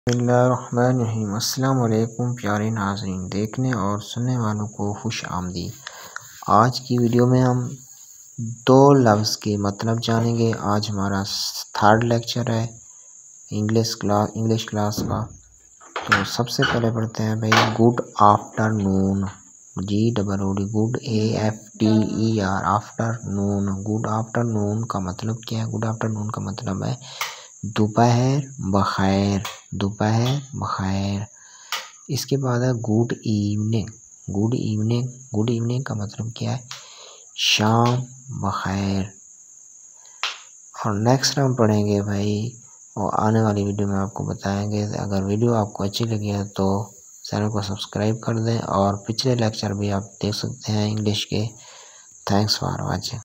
बिस्मिल्लाहिर्रहमानिर्रहीम। अस्सलाम वालेकुम प्यारे नाज़रीन, देखने और सुनने वालों को खुश आमदीद। आज की वीडियो में हम दो लफ्ज़ के मतलब जानेंगे। आज हमारा थर्ड लेक्चर है इंग्लिश क्लास का। तो सबसे पहले पढ़ते हैं भाई good afternoon. GOOD good AFTER afternoon. Good afternoon का मतलब क्या है? गुड आफ्टरनून का मतलब है दोपहर बखैर, दोपहर बखैर। इसके बाद है good evening. Good evening, good evening का मतलब क्या है? शाम बखैर। और नेक्स्ट हम पढ़ेंगे भाई, और आने वाली वीडियो में आपको बताएंगे। अगर वीडियो आपको अच्छी लगी है तो चैनल को सब्सक्राइब कर दें, और पिछले लेक्चर भी आप देख सकते हैं इंग्लिश के। Thanks for watching.